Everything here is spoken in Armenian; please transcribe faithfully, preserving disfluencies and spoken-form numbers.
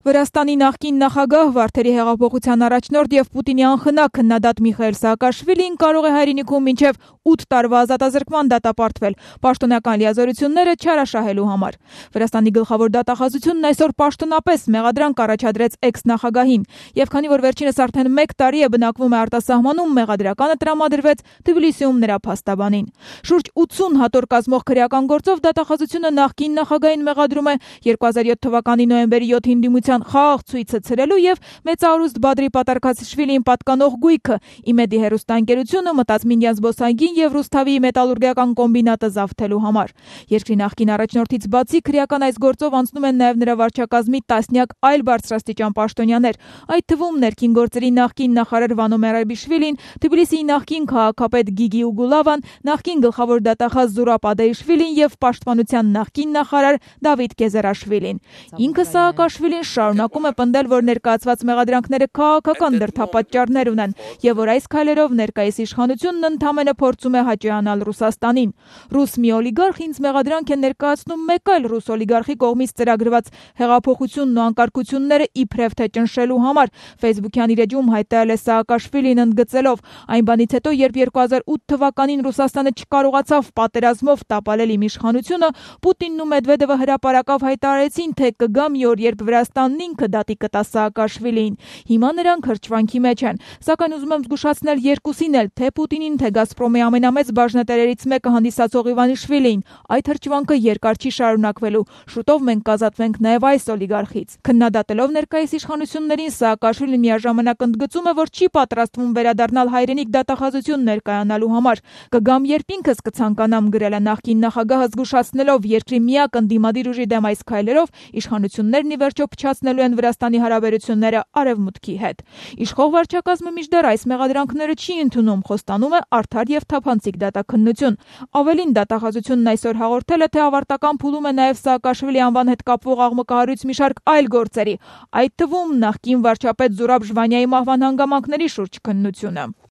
Վրաստանի նախկին նախագահ, Վարդերի հեղափոխության առաջնորդ և Պուտինի անխնա քննադատ Միխեիլ Սաակաշվիլին կարող է հայրենիքում մինչև ութ տարվա ազատազրկման դատապարտվել պաշտոնական լիազորությունները չարաշահելու համար։ Վրաստանի գլխավոր դատախազությունն այսօր պաշտոնապես մեղադրանք առաջադրեց էքս-նախագահին, և քանի որ վերջինս արդեն մեկ տարի է բնակվում է արտասահմանում, մեղադրականը տրամադրվեց Թբիլիսիում նրա փաստաբանին։ Շուրջ ութսուն հատոր կազմող քրեական գործով դատախազությունը նախկին նախագահին մեղադրում է երկու հազար յոթ թվականի նոյեմբերի յոթին դիմության խաղաղ ցույցը ցրելու և մեծահարուստ Բադրի Պատարքաշվիլիին պատկանող գույքը իմեդի հեռուստաընկերությունը մտածմինյան զբոսայգին և Ռուսթավի մետալուրգիական կոմբինատը զավթելու համար։ Երկրի նախկին առաջնորդից բացի քրեական այս գործով անցնում են նաև նրա վարչակազմի տասնյակ այլ բարձրաստիճան պաշտոնյաներ, այդ թվում ներքին գործերի նախկին նախարար Վանո Մերաբիշվիլին, Թբիլիսիի նախկին քաղաքապետ Գիգի Ուգուլավան, նախկին գլխավոր դատախազ Զուրաբ Ադեիշվիլին և պաշտպանության նախկին նախարար Դավիթ Գեզարաշվիլին։ Ինքը Սաակաշվիլին շարունակում է պնդել, որ ներկայացված մեղադրանքները քաղաքական դրդապատճառներ ունեն և որ այս քայլերով ներկայիս իշխանությունն ընդամենը փորձում է հաճոյանալ Ռուսաստանին։ Ռուս մի օլիգարխ ինձ մեղադրանք է ներկայացնում մեկ այլ ռուս օլիգարխի կողմից ծրագրված հեղափոխությունն ու անկարգությունները իբրև թե ճնշելու համար, ֆեյսբուքյան իր էջում հայտարարել է Սաակաշվիլին ընդգծելով. այն բանից հետո, երբ երկու հազար ութ թվականին Ռուսաստանը չկարողացավ պատերազմով տապալել իմ իշխանությունը, Պուտինն ու Մեդվեդևը հրապարակավ հայտարարեցին, թե կգա մի օր, երբ Վրաստանն ինքը դատի կտա Սաակաշվիլիին։ Հիմա նրանք հրճվանքի մեջ են, սակայն ուզում եմ զգուշացնել երկուսին էլ, թե Պուտինին, թե Գազպրոմի ամենամեծ բաժնետերերից մեկը հանդիսացող Իվանիշվիլիին, այդ հրճվանքը երկար չի շարունակվելու։ Շուտով մենք կազատվենք նաև այս օլիգարխից։ Քննադատելով ներկայիս իշխանություններին, Սաակաշվիլին միաժամանակ ընդգծում է, որ չի պատրաստվում վերադառնալ հայրենիք դատախազություն ներկայանալու համար։ Կգամ, երբ ինքս կցանկանամ, գրել է նախկին նախագահը, զգուշացնելով երկրի միակ ընդդիմադիր ուժի դեմ այս քայլերով իշխանություններն ի վերջո փչացնելու են Վրաստանի հարաբերությունները Արևմուտքի հետ։ Իշխող վարչակազմը մինչդեռ այս մեղադրանքները չի ընդունում, խոստանում է արդար և թափանցիկ դատաքննություն։ Ավելին, դատախազությունն այսօր հաղորդել է, թե ավարտական փուլում է նաև Սաակաշվիլի անվան հետ կապվող աղմկահարույց մի շարք այլ գործերի, այդ թվում նախկին վարչապետ Զուրաբ Ժվանյայի մահվան հանգամանքների շուրջ քննությունը։